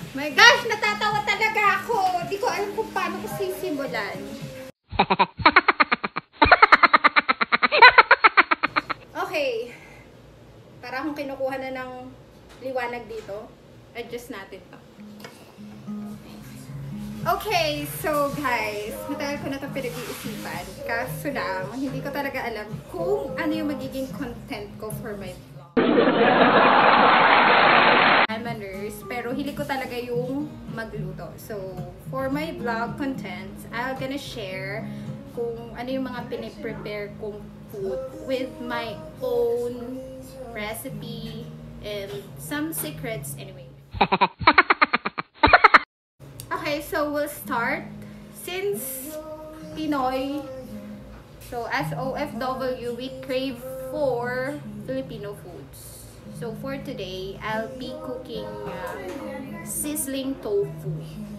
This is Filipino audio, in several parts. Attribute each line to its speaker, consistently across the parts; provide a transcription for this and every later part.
Speaker 1: My gosh, natatawa talaga ako. Di ko alam kung paano ko sisimulan. Okay. Para akong kinukuha na ng liwanag dito. Adjust natin to. Okay, so guys, matagal ko na ito pinag-iisipan. Kaso lang, hindi ko talaga alam kung ano yung magiging content ko for my vlog. I'm a nurse, pero hilig ko talaga yung magluto. So, for my vlog content, I'm gonna share kung ano yung mga piniprepare kong food with my own recipe and some secrets anyway. Okay, so we'll start. Since Pinoy, so as OFW, we crave for Filipino foods. So for today, I'll be cooking sizzling tofu.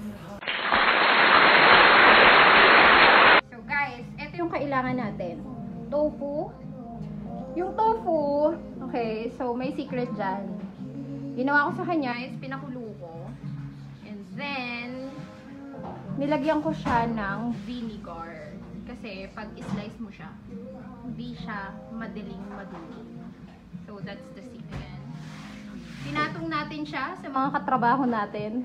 Speaker 1: So guys, ito yung kailangan natin. Tofu. Yung tofu, okay, so may secret dyan. Ginawa ko sa kanya is pinakulo ko. And then, nilagyan ko siya ng vinegar. Kasi pag i-slice mo siya, hindi siya madaling madumi. So that's the secret. Tinatong natin siya sa mga katrabaho natin.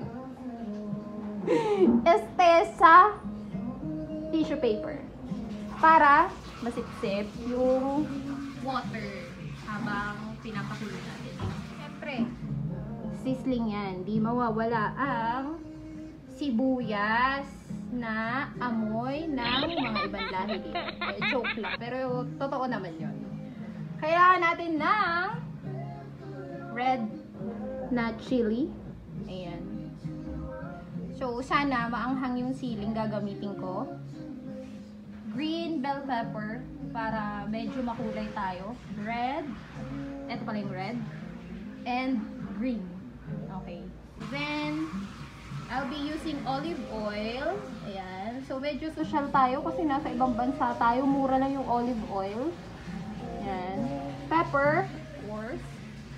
Speaker 1: Sa tissue paper. Para masipsip yung water habang pinapakulo natin. Siyempre, sizzling yan. Di mawawala ang sibuyas na amoy ng mga ibang lahi dito. Joke lang. Pero totoo naman yun. Kailangan natin ng red na chili. Ayan. So, sana maanghang yung siling gagamitin ko. Green bell pepper para medyo makulay tayo. Red. Ito pala yung red. And green. Okay. Then, I'll be using olive oil. Ayan. So, medyo social tayo kasi nasa ibang bansa tayo. Mura lang yung olive oil. Ayan. Pepper, of course.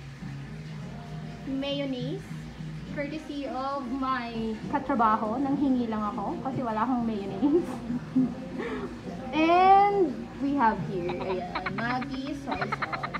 Speaker 1: Mayonnaise. Courtesy of my katrabaho. Nanghingi lang ako kasi wala akong mayonnaise. And we have here, ayan, Maggi soy sauce.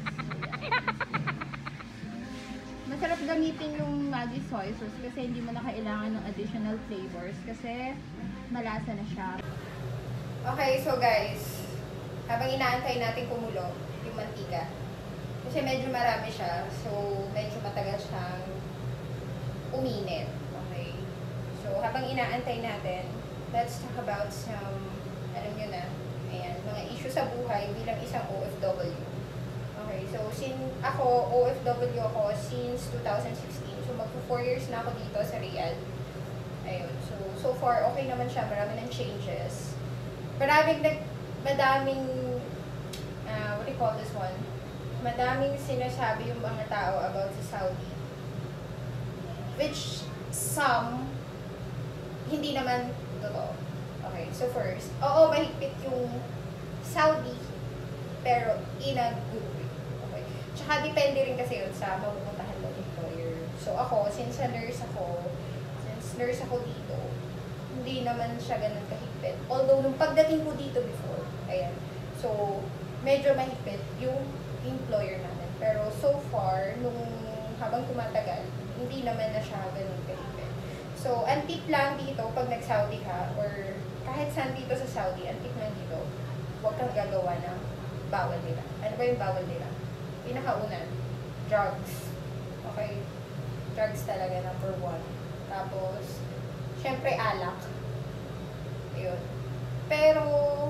Speaker 1: Masarap gamitin yung Maggi soy sauce kasi hindi mo na kailangan ng additional flavors kasi malasa na siya. Okay, so guys, habang inaantay natin kumulo yung mantika, kasi medyo marami siya, so medyo matagal siyang uminit. Okay, so habang inaantay natin, let's talk about some, alam nyo na, ayan, mga issue sa buhay bilang isang OFW. Okay, so ako, OFW ako since 2016. So, magpo 4 years na ako dito sa Riyadh. Ayun. So far, okay naman siya. Marami ng changes. Madaming, what do you call this one? Madaming sinasabi yung mga tao about sa Saudi. Which, some, hindi naman totoo. Okay, so first, oo, mahigpit yung Saudi, pero in a good way. Okay. Tsaka depende rin kasi yun sa mapupuntahan ng employer. So ako, since nurse ako dito, hindi naman siya ganun kahigpit. Although, nung pagdating ko dito before, ayan, so, medyo mahigpit yung employer namin. Pero so far, nung habang tumatagal, hindi naman na siya ganun kahigpit. So, ang tip lang dito, pag nag-Saudi ka, or kahit saan dito sa Saudi, ang tip lang dito, huwag kang gagawa ng bawal nila. Ano ba yung bawal nila? Pinakauna, drugs. Okay? Drugs talaga, number 1. Tapos, syempre, alak. Ayun. Pero,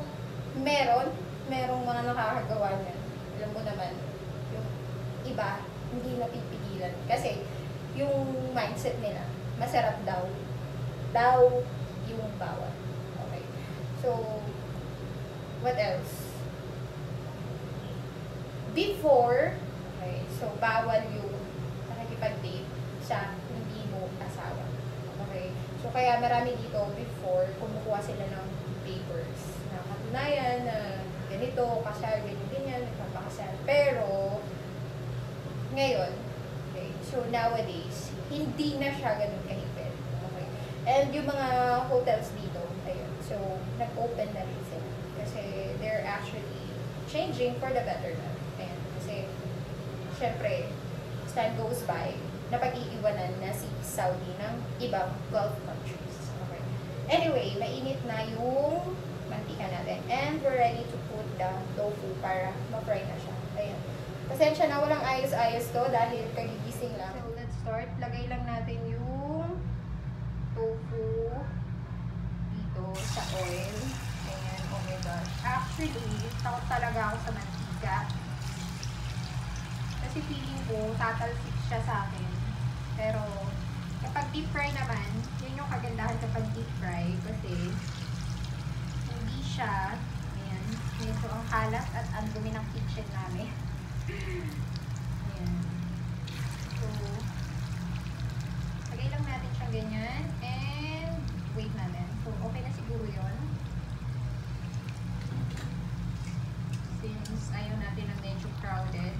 Speaker 1: merong mga nakakagawa niyan. Alam mo naman, yung iba, hindi napipigilan. Kasi, yung mindset nila, masarap daw yung bawal. Okay. So, what else? Before, okay, so bawal yung nakikipag-date sa hindi mo asawa. Okay. So, kaya marami dito before, kumukuha sila ng papers na katunayan na ganito, kasal, ganyan, nagpapakasal. Pero, ngayon, okay, so nowadays, hindi na siya ganun kahigpit. And yung mga hotels dito, ayun. So, nag-open na rin sila. Kasi they're actually changing for the better na. Ayun. Kasi, syempre, as time goes by, napag-iiwanan na si Saudi ng ibang Gulf countries. Okay. Anyway, mainit na yung mantika natin. And we're ready to put the tofu para ma-fry na siya. Ayun. Pasensya na, walang ayos-ayos to dahil kagigising lang. So, let's start. Lagay lang natin yung tofu dito sa oil. Ayan, oh my gosh. Actually, takot talaga ako sa mantika. Kasi feeling ko, tatalsik siya sa akin. Pero, kapag deep fry naman, yun yung kagandahan kapag deep fry. Kasi, hindi siya, ayan, medyo ang kalat at ang dumi ng kitchen namin. Ayan. So, lagay lang natin siyang ganyan. And, wait natin. So, okay na siguro yun. Since ayaw natin ng medyo crowded.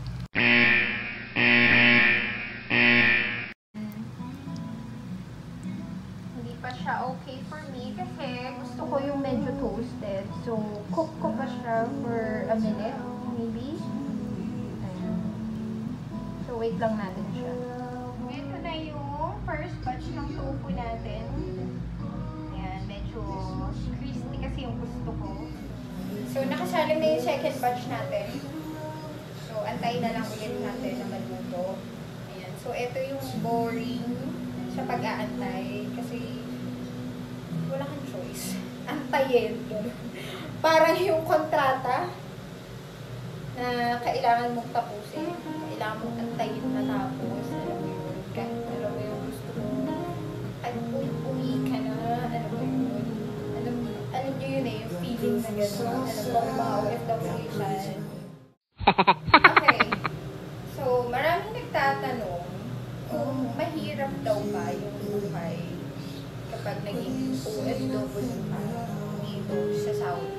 Speaker 1: Hindi pa siya okay for me kasi gusto ko yung medyo toasted. So, cook ko pa siya for a minute, maybe. Ayan. So, wait lang natin siya. Ito na yung first batch ng tofu natin. Ayan, medyo crispy kasi yung gusto ko. So, nakasalang na yung second batch natin. So, antayin na lang ulit natin na maluto. Ayan. So, ito yung boring sa pag-aantay. Kasi, wala kang choice. Antayin. Parang yung kontrata na kailangan mong tapusin. Kailangan mong antayin na tapos. Alam mo yun. Kahit alam mo yung gusto mo. At uwi ka na. Alam mo yun. Alam nyo yun eh. Yung feeling na gano'n. Alam mo, mga OFW siya. Okay. So, maraming nagtatanong kung mahirap daw ba yung buhay kapag naging OFW ka dito sa Saudi.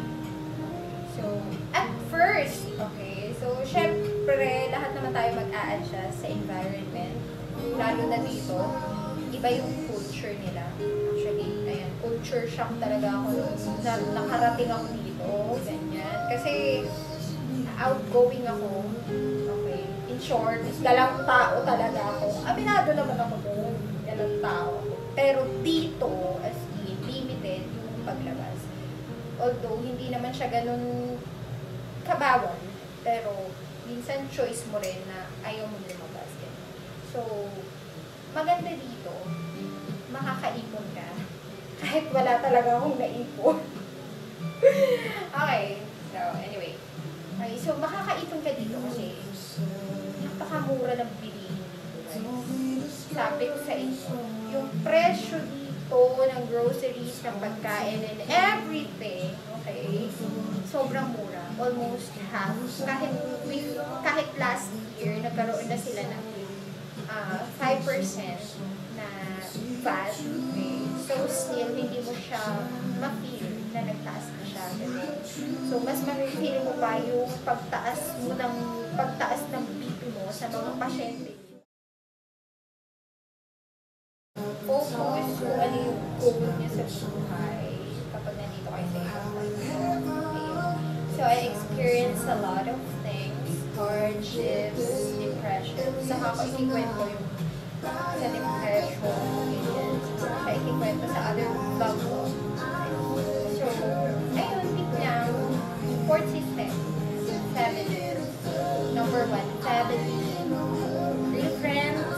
Speaker 1: So, at first, okay, so, syempre, lahat naman tayo mag-a-adjust sa environment. Lalo na dito, iba yung culture nila. Actually, ayan, culture shock talaga ako na nakarating ako dito, ganyan. Kasi, outgoing ako. Okay. In short, galang tao talaga ako. Aminado naman ako doon. Galang tao. Pero dito, as in, limited yung paglabas. Although, hindi naman siya ganun kabawal. Pero, minsan choice mo rin na ayaw mo lumabas. So, maganda dito, makakaipon ka. Kahit wala talaga akong naipon. Okay. So, anyway. Okay, so makakaipon ka dito kasi napakamura ng bilihin dito, guys. Sabi ko sa inyo, yung presyo dito ng groceries, ng pagkain, and everything, okay, sobrang mura. Almost half. Kahit last year, nagkaroon na sila ng 5% na VAT, okay. So still, hindi mo siya ma-feel na nagtaas na siya. So, mas ma-feel mo pa yung pagtaas ng BP mo sa mga pasyente. Focus kung ano yung goal niya sa buhay kapag nandito kayo sa ibang bansa. So, I experienced a lot of things, hardships, depression. Saka ako ikikwento yung sa depression, siya ikikwento sa other vlog ko. So, ayun, biglang, support system, family. Number 1, family. Real friends,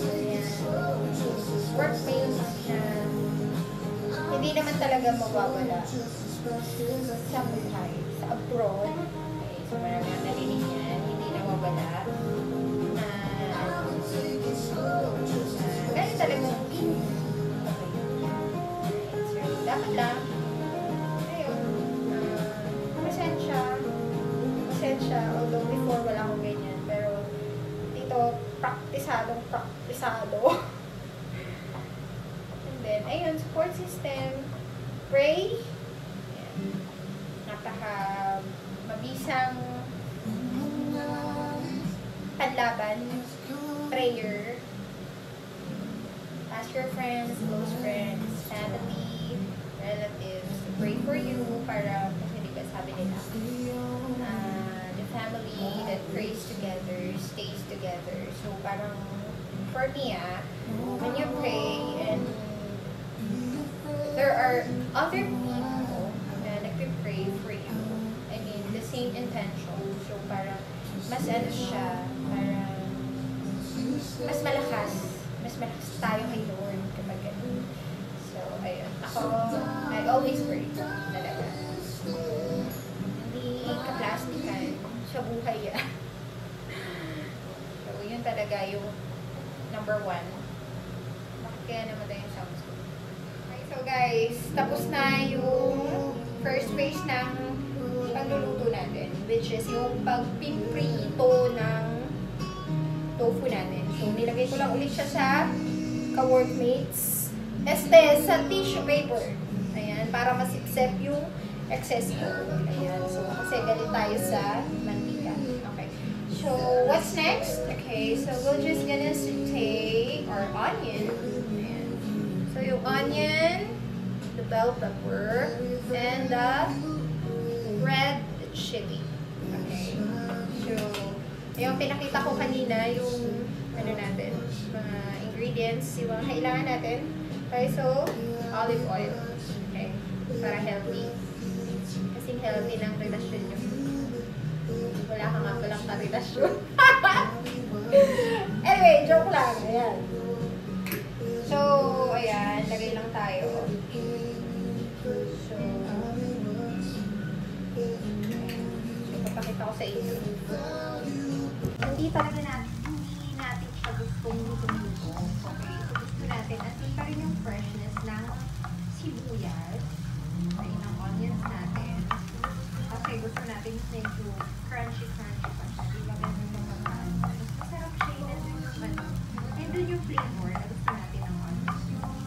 Speaker 1: workmates, hindi naman talaga mawawala sa buhay, sa abroad. Okay, so marami ang narinig yan, hindi nawawala na ganun talaga yung feeling. Okay. So, dapat lang, ayun, pasensya, although before wala akong ganyan, pero dito, praktisado. And then, ayun, support system, pray, ayan, mabisang panlaban, prayer, ask your friends, close friends, family, relatives to pray for you para, kasi di ba sabi nila, the family that prays together stays together. So parang for me, when you pray and there are other people na nagpipray for you, I mean, the same intention. So parang mas ano siya, parang mas malakas tayo kay Lord kapag ganun. So, ayun. Ako, I always pray talaga. Hindi ka-plastican sa buhay yan. So, yun talaga yung number 1. Bakit kaya namatay yung sounds ko? Okay, so guys, tapos na yung first phase ng pagluluto natin, which is yung pagpiprito ng tofu natin. So, nilagay ko lang ulit siya sa ka-workmates. Sa tissue paper. Ayan, para masipsep yung excess oil. Ayan, so, kasi galit tayo sa mantika. Okay. So, what's next? Okay, so we're just gonna saute our onion. Ayan. So, yung onion, the bell pepper, and the red chili. Okay. So, yung pinakita ko kanina, yung ano natin, mga ingredients, yung mga kailangan natin. Okay, so, olive oil. Okay, para healthy. Kasing healthy ng relasyon nyo. Wala ka nga palang ka-relasyon. Anyway, joke lang. Ayan. So, ayan, lagay lang tayo. So, papakita ko sa inyo. Hindi natin siya gustong luto-luto. Okay? So, gusto natin, andun pa rin yung freshness ng sibuyas. Okay, ng onions natin. Kasi gusto natin medyo crunchy pa siya. Di ba ganun yung pagkakaan? Masarap siya yun. And dun yung flavor na gusto natin ng onions.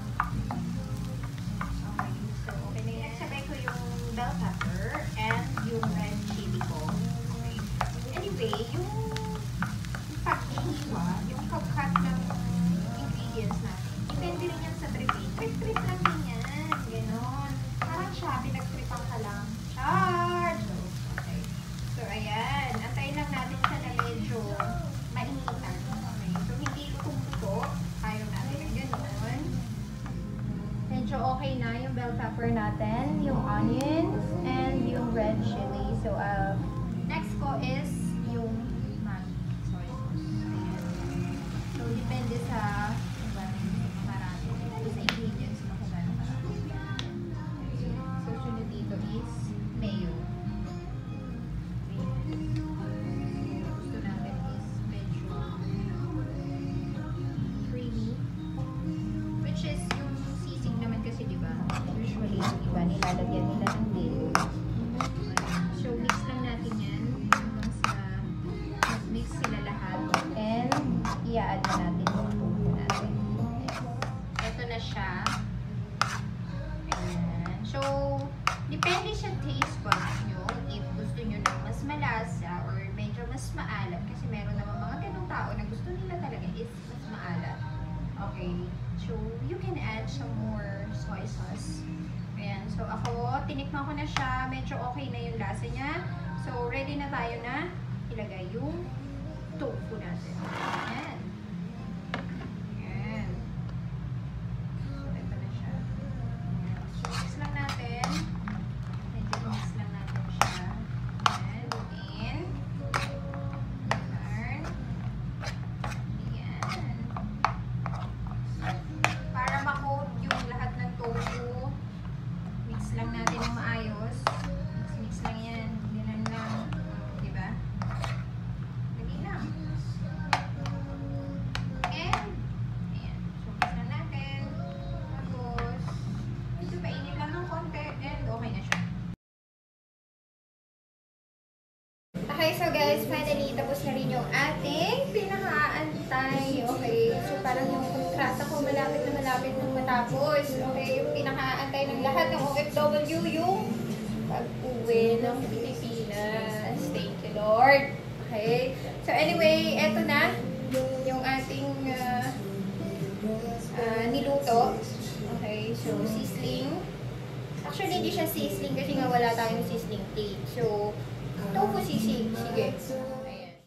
Speaker 1: Okay, so okay na yan. Sabay ko yung bell pepper and yung red chili ko. Okay. Anyway, yung paghihiwa, yung pag-cut ng ingredients natin, depende rin yan sa tripping. Trip-trip lang din yan. Ganon. Parang siya, pinag-tripan ka lang. Charge! Okay. So, ayan. Antayin lang natin siya na medyo mainitan. Okay. So, hindi luto-luto. Ayaw natin ng ganon. Medyo okay na yung bell pepper natin, yung onions, and yung red chili. So, next ko is yung so, depende sa kung gano'n marami. Depende sa ingredients mo kung gano'n marami. So, sunod dito is mayo. Gusto natin is medyo creamy. Which is yung sisig naman kasi, di ba? Usually, yung iba nilalagyan nila ng dill. So, mix lang natin yan hanggang sa mix sila lahat. And, i-add na natin yung tofu natin. Ito na siya. Ayan. So, depende sa taste buds nyo. If gusto nyo ng mas malasa or medyo mas maalat. Kasi meron naman mga ganong tao na gusto nila talaga is mas maalat. Okay. So, you can add some more soy sauce. Ayan. So, ako, tinikman ko na siya. Medyo okay na yung lasa niya. So, ready na tayo na ilagay yung tofu natin. Ayan. Ayan. So, ito na siya. So, mix lang natin. Medyo mix lang natin siya. Ayan. In. Turn. Ayan. Para ma-coat yung lahat ng tofu, mix lang natin ng maayos. Mix lang yan. Ganun lang. Diba? Lagi lang. And, ayan. So, mix lang natin. Tapos, medyo painit lang ng konti and okay na siya. Okay, so guys, finally, tapos na rin yung ating pinakaantay. Okay, so parang yung kontrata ko malapit na matapos. Okay, yung pinakaantay ng lahat ng OFW, yung pag-uwi ng Pilipinas. Thank you, Lord. Okay, so anyway, eto na yung ating niluto
Speaker 2: Okay, so sizzling. Actually, hindi siya sizzling kasi nga wala tayong sizzling plate. So, tofu sisig. Sige. Ayan.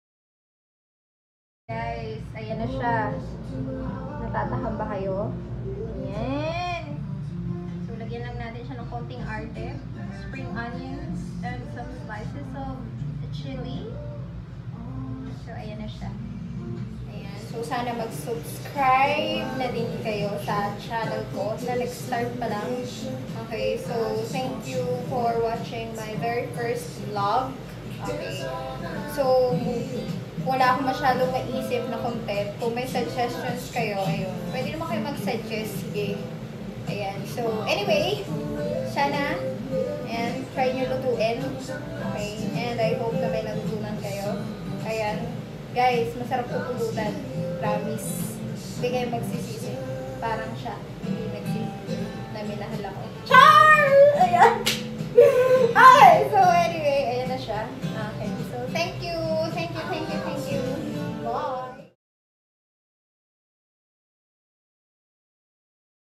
Speaker 2: Guys, ayan na siya. Natatahan ba kayo? Ayan. So, lagyan lang natin siya ng konting arte. Spring onions and some slices of chili. So, ayan na siya. Ayan. So, sana mag-subscribe na din kayo sa channel ko na nag-start pa lang. Okay, so, thank you for watching my very first vlog. Okay. So, wala akong masyadong maisip na content. Kung may suggestions kayo, ayun. Pwede naman kayo mag-suggest. Sige. Ayan. So, anyway, sana, and try nyo lutuin. Okay. And I hope na may natutunan kayo. Ayan. Guys, masarap po pulutan. Promise. Hindi kayo magsisisi. Parang siya.